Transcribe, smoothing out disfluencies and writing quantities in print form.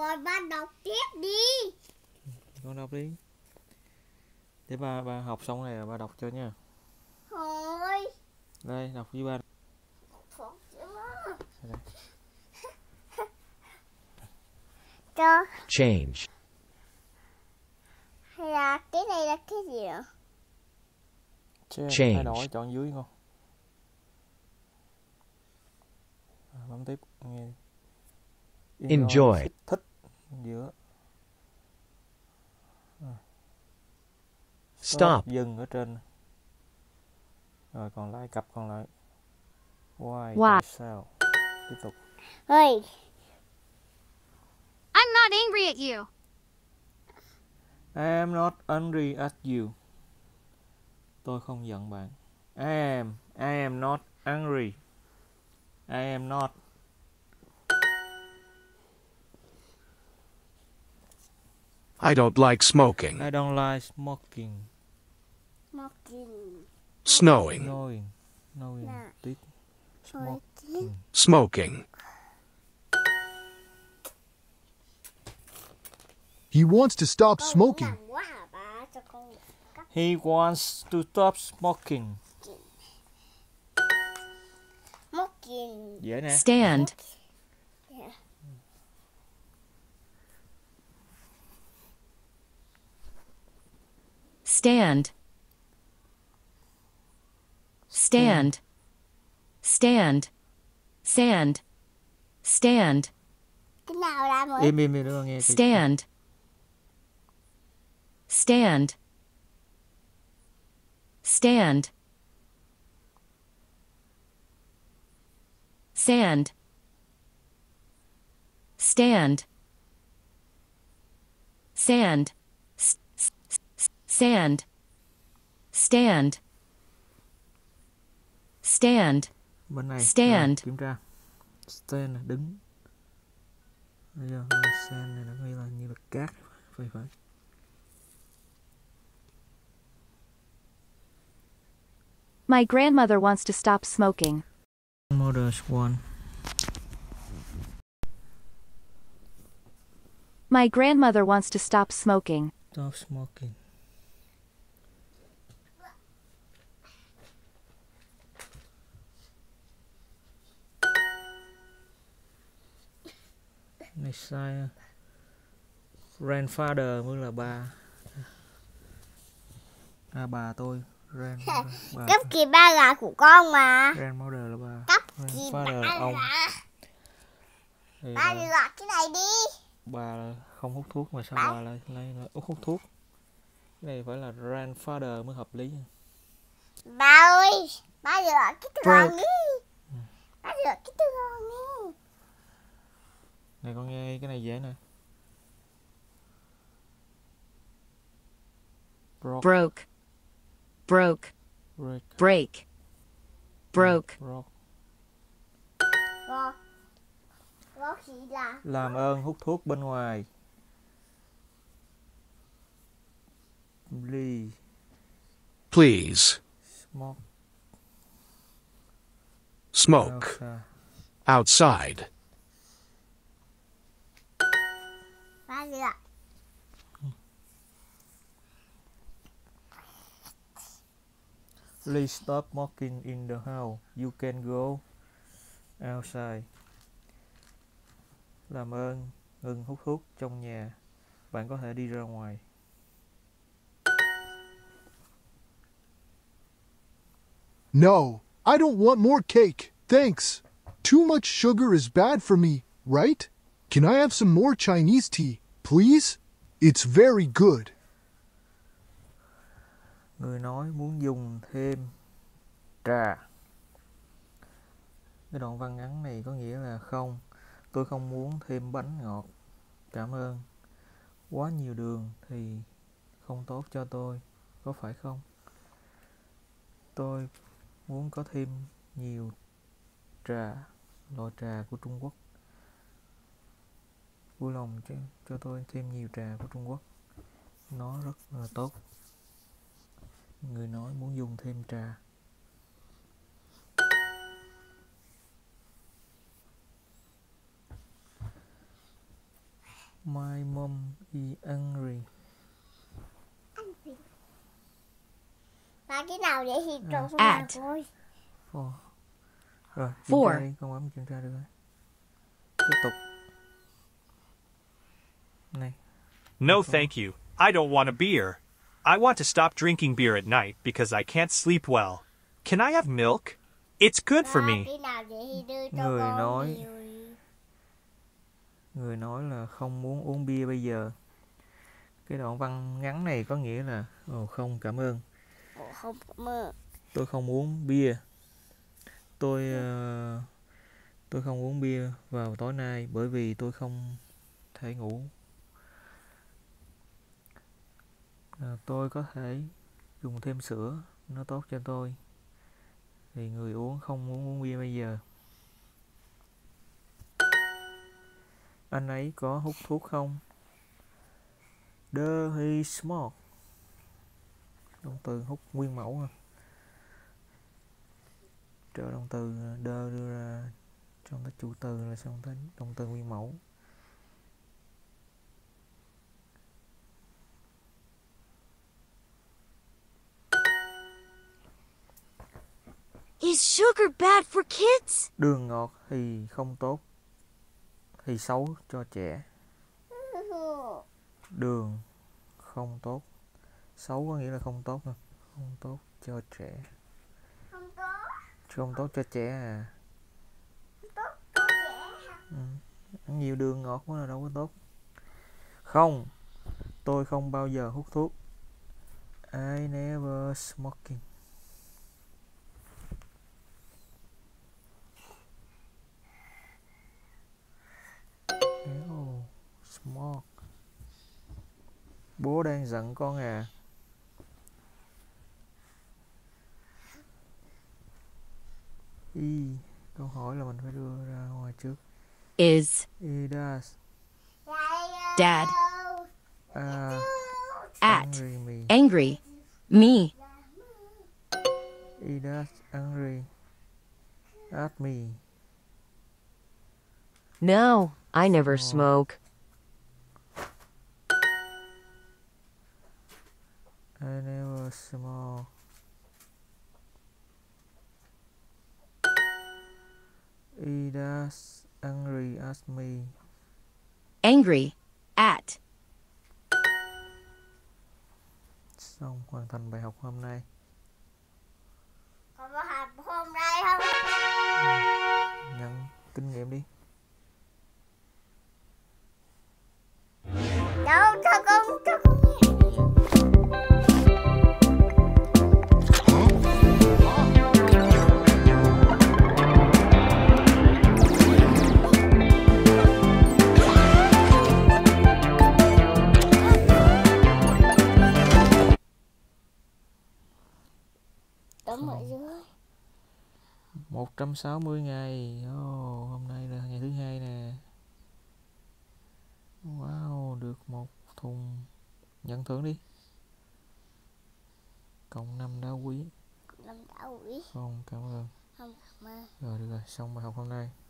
rồi, ba đọc tiếp đi. Con đọc đi. Để ba học xong này ba đọc cho nha. Thôi. Đây, đọc với ba. Cho. Change. Hay là cái này là cái gì ạ? Thay đổi, chọn dưới không? Bấm tiếp nghe. Enjoy. Thích giữa. Stop. Dừng ở trên. Rồi còn lại cặp còn lại. Why? Tại sao? Tiếp tục. Ơi. I'm not angry at you. I am not angry at you. Tôi không giận bạn. I am not angry. I am not. I don't like smoking. I don't like smoking. Snowing. Knowing. Tiếp. Smoking. Smoking. He wants to stop smoking. He wants to stop smoking. Dễ nè. Stand. Stand. Stand. Stand. Sand. Stand. Cái nào ra mới? Im đi nữa nghe. Stand. Stand. Stand. Sand. Stand. Sand. Sand. Stand. Stand. Bên này. Stand. Kiểm tra. Stand là đứng. Bây giờ stand này nó là như là cát. Phải. My grandmother wants to stop smoking. Mother's one. My grandmother wants to stop smoking. Stop smoking. Này sai. Grandfather mới là ba. Bà tôi. Cấp kỳ ba là của con mà. Grandmother là ba. Cấp kỳ ba là ông. Ba đi gọt cái này đi. Bà không hút thuốc mà sao bà lại hút thuốc? Cái này phải là grandfather mới hợp lý. Ba ơi, ba gọt cái từ gòn đi. Ba gọt cái từ gòn đi. Này con nghe cái này dễ nè. Broke. Broke. Break. Broke. Làm ơn hút thuốc bên ngoài. Please. Smoke. Outside. Ba gọt. Please stop smoking in the house. You can go outside. Làm ơn ngừng hút thuốc trong nhà. Bạn có thể đi ra ngoài. No, I don't want more cake. Thanks. Too much sugar is bad for me, right? Can I have some more Chinese tea, please? It's very good. Người nói muốn dùng thêm trà. Cái đoạn văn ngắn này có nghĩa là không. Tôi không muốn thêm bánh ngọt. Cảm ơn. Quá nhiều đường thì không tốt cho tôi. Có phải không? Tôi muốn có thêm nhiều trà. Loại trà của Trung Quốc. Vui lòng cho tôi thêm nhiều trà của Trung Quốc. Nó rất là tốt. Người nói muốn dùng thêm trà. My mom is angry. Mà cái nào vậy thì trộn At. thôi. Four. Rồi, kiểm Four. tra đi, con bấm kiểm tra được rồi. Tiếp tục. Này, No, thank you. I don't want a beer. I want to stop drinking beer at night because I can't sleep well. Can I have milk? It's good for me. Cái nào vậy thì đưa cho Người con nói. nhiều. người nói là không muốn uống bia bây giờ. Cái đoạn văn ngắn này có nghĩa là không cảm ơn. Không mơ. Tôi không uống bia. Tôi không uống bia vào tối nay bởi vì tôi không thể ngủ. Tôi có thể dùng thêm sữa, nó tốt cho tôi. Thì người uống không muốn uống bia bây giờ. Anh ấy có hút thuốc không? Does he smoke? Động từ hút nguyên mẫu. Trợ động từ does đưa ra trong tới chủ từ là xong tới động từ nguyên mẫu. Is sugar bad for kids? Đường ngọt thì không tốt, thì xấu cho trẻ. Đường không tốt, xấu có nghĩa là không tốt không? Không tốt cho trẻ. Không tốt cho trẻ à? Ăn nhiều đường ngọt quá là đâu có tốt. Không, tôi không bao giờ hút thuốc. I never smoking. Smoke. Bố đang giận con à? Câu hỏi là mình phải đưa ra ngoài trước. Is. Does. Dad. At. Angry me. Angry. Me. Does angry at me. No, I never smoke. I never smoke. Does angry at me. Angry. At. Xong, hoàn thành bài học hôm nay. Còn có học hôm nay không? Nhận kinh nghiệm đi. Đâu, cho con Tấm ở dưới 160 ngày. Hôm nay là ngày thứ hai nè. Wow, được một thùng. Nhận thưởng đi. Cộng 5 đá quý. Làm đau quý. Không, cảm ơn. Không, mà. Rồi, được rồi, xong bài học hôm nay.